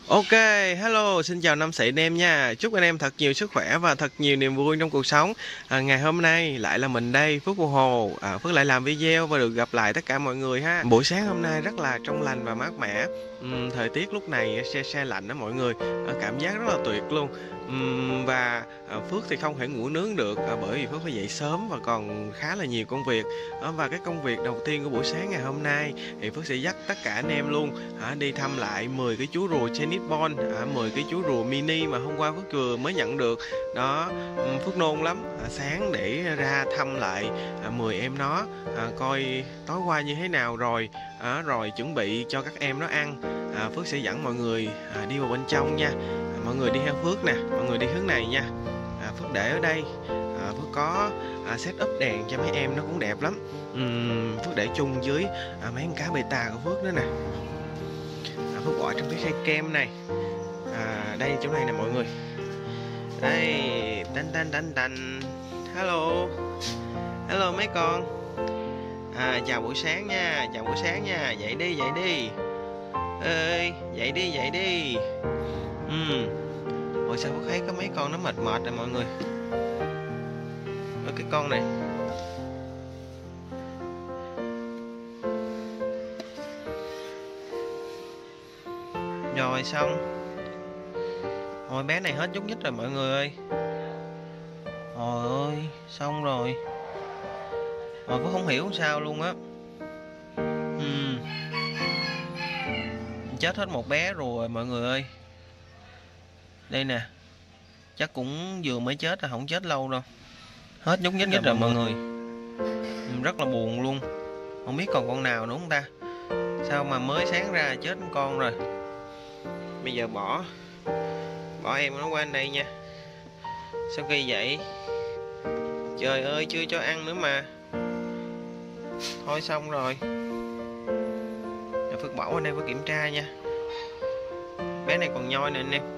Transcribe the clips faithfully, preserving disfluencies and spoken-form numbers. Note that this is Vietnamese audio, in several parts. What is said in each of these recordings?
Ok, hello, xin chào năm sĩ anh em nha. Chúc anh em thật nhiều sức khỏe và thật nhiều niềm vui trong cuộc sống. À, ngày hôm nay lại là mình đây, Phước Bồ Hồ. À, Phước lại làm video và được gặp lại tất cả mọi người ha. Buổi sáng hôm nay rất là trong lành và mát mẻ. Uhm, thời tiết lúc này se se lạnh đó mọi người. À, cảm giác rất là tuyệt luôn. Uhm, và à, Phước thì không thể ngủ nướng được à, bởi vì Phước phải dậy sớm và còn khá là nhiều công việc. À, và cái công việc đầu tiên của buổi sáng ngày hôm nay thì Phước sẽ dắt tất cả anh em luôn à, đi thăm lại mười cái chú rùa Chinese Ball, à, mười cái chú rùa mini mà hôm qua Phước vừa mới nhận được đó. Phước nôn lắm, à, sáng để ra thăm lại à, mười em nó, à, coi tối qua như thế nào rồi, à, rồi chuẩn bị cho các em nó ăn. à, Phước sẽ dẫn mọi người à, đi vào bên trong nha. à, mọi người đi theo Phước nè, mọi người đi hướng này nha. à, Phước để ở đây, à, Phước có à, set up đèn cho mấy em nó cũng đẹp lắm. uhm, Phước để chung dưới à, mấy con cá beta của Phước nữa nè. à, Phước bỏ trong cái khay kem này. à, đây chỗ này nè mọi người. Đây, tanh tanh tanh tanh. Hello, hello mấy con. à, chào buổi sáng nha, chào buổi sáng nha. Dậy đi, dậy đi ơi, dậy đi, dậy đi. uhm. Ôi sao Phước thấy có mấy con nó mệt mệt rồi mọi người. Ở cái con này rồi xong. Ôi bé này hết nhúc nhích rồi mọi người ơi. Trời ơi, xong rồi. Mà Phước không hiểu sao luôn á. uhm. Chết hết một bé rồi mọi người ơi. Đây nè, chắc cũng vừa mới chết rồi, không chết lâu đâu. Hết nhúc nhích rồi, rồi mọi người. Rất là buồn luôn. Không biết còn con nào nữa không ta. Sao mà mới sáng ra chết một con rồi. Bây giờ bỏ Bỏ em nó qua đây nha. Sau khi vậy, trời ơi chưa cho ăn nữa mà. Thôi xong rồi. Phước bỏ qua đây phải kiểm tra nha. Bé này còn nhoi nè anh em.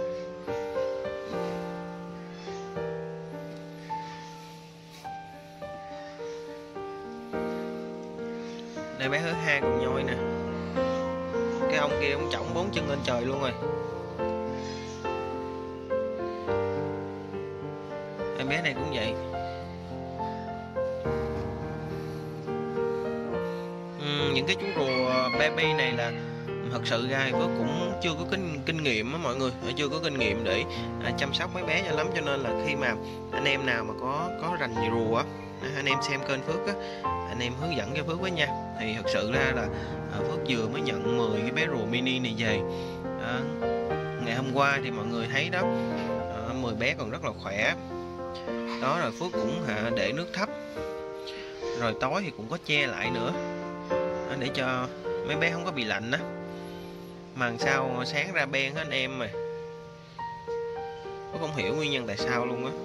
Đây bé thứ hai còn nhoi nè. Cái ông kia ông chổng bốn chân lên trời luôn rồi. Đây bé này cũng vậy. uhm, Những cái chú rùa baby này là thật sự ra thì Phước cũng chưa có kinh kinh nghiệm á mọi người, chưa có kinh nghiệm để à, chăm sóc mấy bé cho lắm, cho nên là khi mà anh em nào mà có có rành về rùa á, anh em xem kênh Phước á, anh em hướng dẫn cho Phước với nha. Thì thật sự ra là à, Phước vừa mới nhận mười cái bé rùa mini này về. à, Ngày hôm qua thì mọi người thấy đó, à, mười bé còn rất là khỏe. Đó rồi Phước cũng à, để nước thấp, rồi tối thì cũng có che lại nữa à, để cho mấy bé không có bị lạnh á. Mà sao sáng ra ben hết anh em mà. Tôi không hiểu nguyên nhân tại sao luôn á.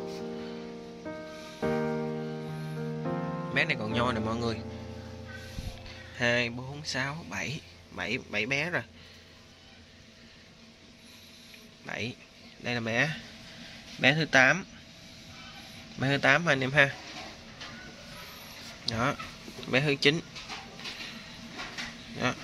Bé này còn nhoi nè mọi người. Hai, bốn, sáu, bảy Bảy, bảy bé rồi. Bảy. Đây là bé Bé thứ tám. Bé thứ tám anh em ha. Đó. Bé thứ chín. Đó.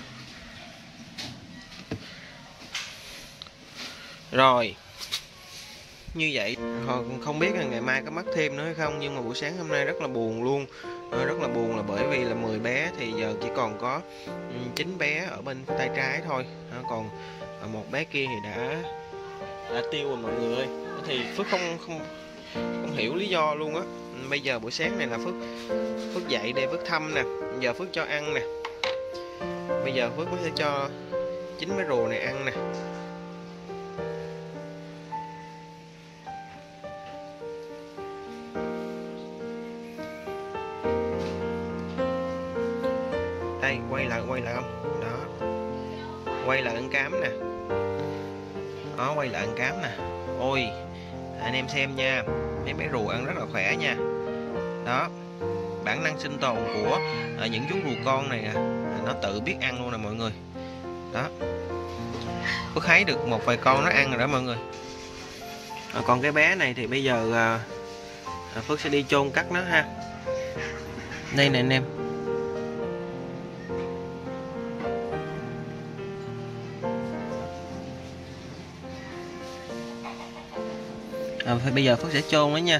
Rồi. Như vậy không biết là ngày mai có mắc thêm nữa hay không, nhưng mà buổi sáng hôm nay rất là buồn luôn. Rất là buồn là bởi vì là mười bé thì giờ chỉ còn có chín bé ở bên tay trái thôi. Còn một bé kia thì đã đã tiêu rồi mọi người ơi. Thì Phước không không không hiểu lý do luôn á. Bây giờ buổi sáng này là Phước Phước dậy để Phước thăm nè, giờ Phước cho ăn nè. Bây giờ Phước mới sẽ cho chín bé rùa này ăn nè. Đây, quay lại, quay lại không? Đó. Quay lại ăn cám nè. Đó, quay lại ăn cám nè. Ôi, anh em xem nha. Mấy bé rùa ăn rất là khỏe nha. Đó. Bản năng sinh tồn của à, những chú rùa con này nè, nó tự biết ăn luôn nè mọi người. Đó. Phước thấy được một vài con nó ăn rồi đó mọi người. à, Còn cái bé này thì bây giờ à, Phước sẽ đi chôn cắt nó ha. Đây nè anh em. à, bây giờ Phước sẽ chôn nó nha.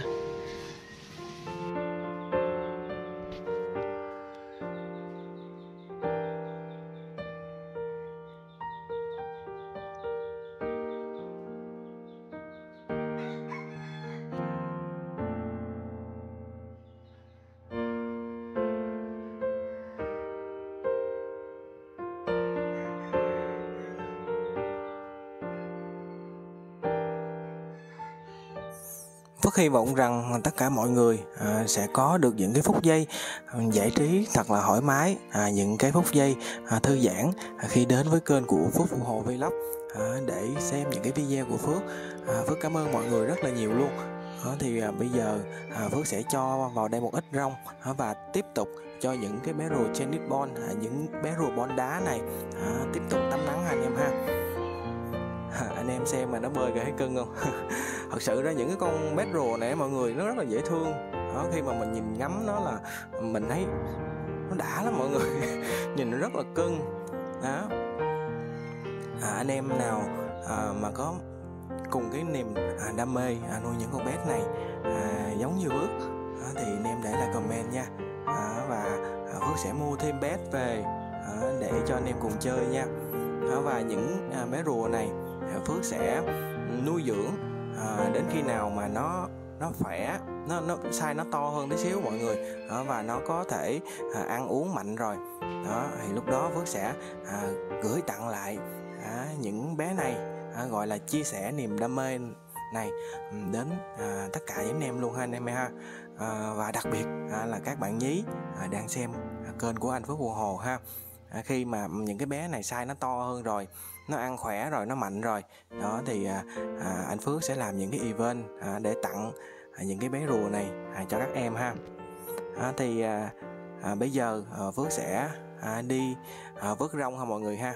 Phước hy vọng rằng tất cả mọi người à, sẽ có được những cái phút giây à, giải trí thật là thoải mái, à, những cái phút giây à, thư giãn à, khi đến với kênh của Phước Phụ Hồ Vlog à, để xem những cái video của Phước. à, Phước cảm ơn mọi người rất là nhiều luôn. à, Thì à, bây giờ à, Phước sẽ cho vào đây một ít rong à, và tiếp tục cho những cái bé rùa tennis ball, à, những bé rùa bóng đá này à, tiếp tục tắm nắng anh em ha. À, anh em xem mà nó bơi kìa, thấy cưng không? Thật sự ra những cái con bé rùa này mọi người nó rất là dễ thương. Đó, khi mà mình nhìn ngắm nó là mình thấy nó đã lắm mọi người. Nhìn nó rất là cưng. Đó. À, anh em nào à, mà có cùng cái niềm à, đam mê à, nuôi những con bé này à, giống như Phước à, thì anh em để lại comment nha. À, và à, Phước sẽ mua thêm bé về à, để cho anh em cùng chơi nha. À, và những à, bé rùa này à, Phước sẽ nuôi dưỡng à, đến khi nào mà nó nó khỏe, nó nó size nó to hơn tí xíu mọi người, đó, và nó có thể à, ăn uống mạnh rồi đó, thì lúc đó Phước sẽ à, gửi tặng lại à, những bé này, à, gọi là chia sẻ niềm đam mê này đến à, tất cả những anh em luôn ha anh em ha. À, và đặc biệt à, là các bạn nhí à, đang xem à, kênh của anh Phước Phụ Hồ ha. À, khi mà những cái bé này size nó to hơn rồi, nó ăn khỏe rồi, nó mạnh rồi đó, thì à, à, anh Phước sẽ làm những cái event à, để tặng à, những cái bé rùa này à, cho các em ha. À, thì à, à, bây giờ à, Phước sẽ à, đi à, vớt rong ha mọi người ha.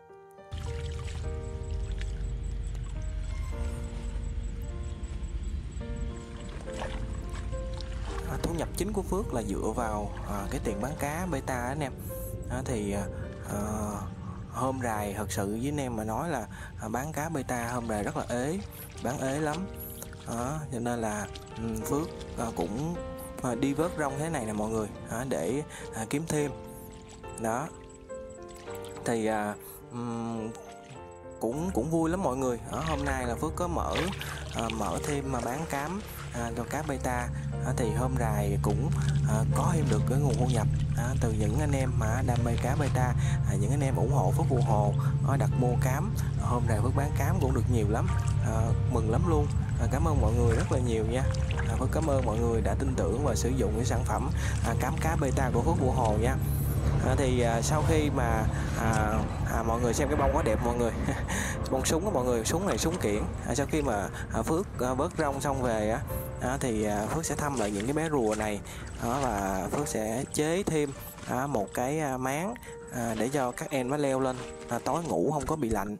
À, thu nhập chính của Phước là dựa vào à, cái tiền bán cá beta anh em. À, thì à, hôm rày thật sự với anh em mà nói là à, bán cá beta hôm rày rất là ế, bán ế lắm đó, cho nên là um, Phước à, cũng à, đi vớt rong thế này nè mọi người à, để à, kiếm thêm đó. Thì à, um, cũng cũng vui lắm mọi người. Ở hôm nay là Phước có mở à, mở thêm mà bán cám à, cho cá beta à, thì hôm rày cũng à, có thêm được cái nguồn thu nhập à, từ những anh em mà đam mê cá beta, à, những anh em ủng hộ Phước Phụ Hồ à, đặt mua cám. À, hôm rày Phước bán cám cũng được nhiều lắm, à, mừng lắm luôn. À, cảm ơn mọi người rất là nhiều nha. À, Phước cảm ơn mọi người đã tin tưởng và sử dụng cái sản phẩm à, cám cá beta của Phước Phụ Hồ nha. À, thì à, sau khi mà à, à, mọi người xem cái bông quá đẹp mọi người. Bông súng đó mọi người, súng này súng kiển. À, sau khi mà à, Phước à, vớt rong xong về á à, thì à, Phước sẽ thăm lại những cái bé rùa này đó, và Phước sẽ chế thêm à, một cái à, máng à, để cho các em nó leo lên à, tối ngủ không có bị lạnh.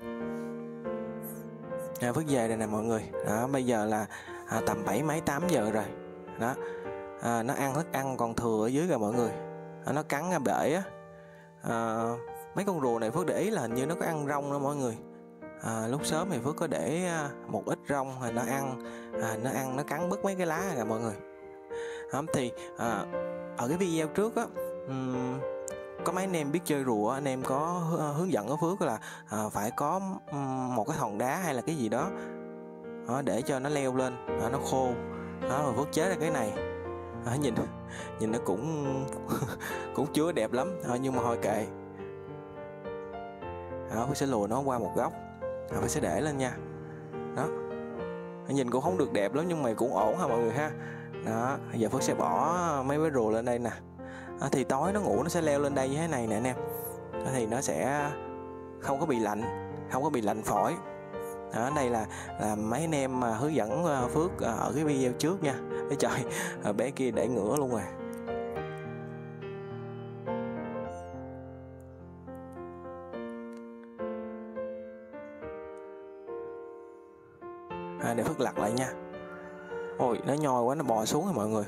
À, Phước về đây nè mọi người đó, bây giờ là à, tầm bảy mấy tám giờ rồi đó. À, nó ăn thức ăn còn thừa ở dưới rồi mọi người. À, nó cắn ra bể á. À, mấy con rùa này Phước để ý là hình như nó có ăn rong đó mọi người. À, lúc sớm thì Phước có để một ít rong thì nó ăn, à, nó ăn nó cắn bứt mấy cái lá rồi mọi người. À, thì à, ở cái video trước á, um, có mấy anh em biết chơi rùa, anh em có hướng dẫn ở Phước là à, phải có một cái hòn đá hay là cái gì đó, đó để cho nó leo lên, à, nó khô đó, rồi Phước chế ra cái này. À, nhìn nhìn nó cũng cũng chưa đẹp lắm à, nhưng mà thôi kệ. Đó, Phước sẽ lùi nó qua một góc, à, Phước sẽ để lên nha. Đó, nhìn cũng không được đẹp lắm nhưng mà cũng ổn ha mọi người ha. Đó, giờ Phước sẽ bỏ mấy cái rùa lên đây nè. À, thì tối nó ngủ nó sẽ leo lên đây như thế này nè anh em. Đó, thì nó sẽ không có bị lạnh, không có bị lạnh phổi. Đó, đây là là mấy anh em mà hướng dẫn Phước ở cái video trước nha. Để trời, bé kia để ngửa luôn rồi. À, để Phước lật lại nha. Ôi, nó nhoi quá, nó bò xuống rồi mọi người.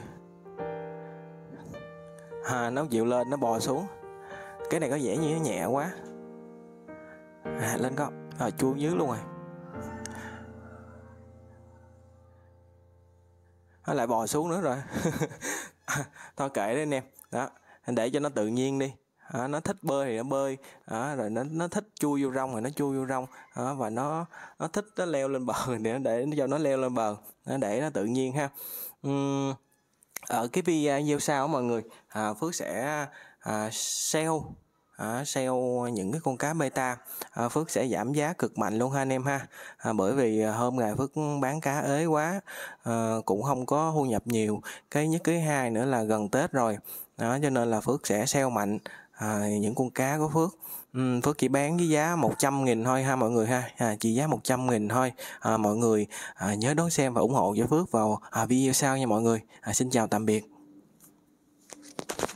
À, nó chịu lên, nó bò xuống. Cái này có vẻ như nó nhẹ quá. À, lên con. À, chuông dưới luôn rồi. nó lại bò xuống nữa rồi. Thôi kệ đấy anh em, đó anh để cho nó tự nhiên đi. À, nó thích bơi thì nó bơi, à, rồi nó nó thích chui vô rong thì nó chui vô rong, à, và nó nó thích nó leo lên bờ để để cho nó leo lên bờ, nó để nó tự nhiên ha. Uhm, ở cái video sau mọi người, à, Phước sẽ à, sale à, sale những cái con cá beta. à, Phước sẽ giảm giá cực mạnh luôn ha anh em ha. à, bởi vì hôm ngày Phước bán cá ế quá, à, cũng không có thu nhập nhiều. Cái nhất cái hai nữa là gần Tết rồi đó, cho nên là Phước sẽ sale mạnh à, những con cá của Phước. uhm, Phước chỉ bán với giá một trăm nghìn thôi ha mọi người ha, à, chỉ giá một trăm nghìn thôi. à, mọi người à, nhớ đón xem và ủng hộ cho Phước vào à, video sau nha mọi người. à, Xin chào tạm biệt.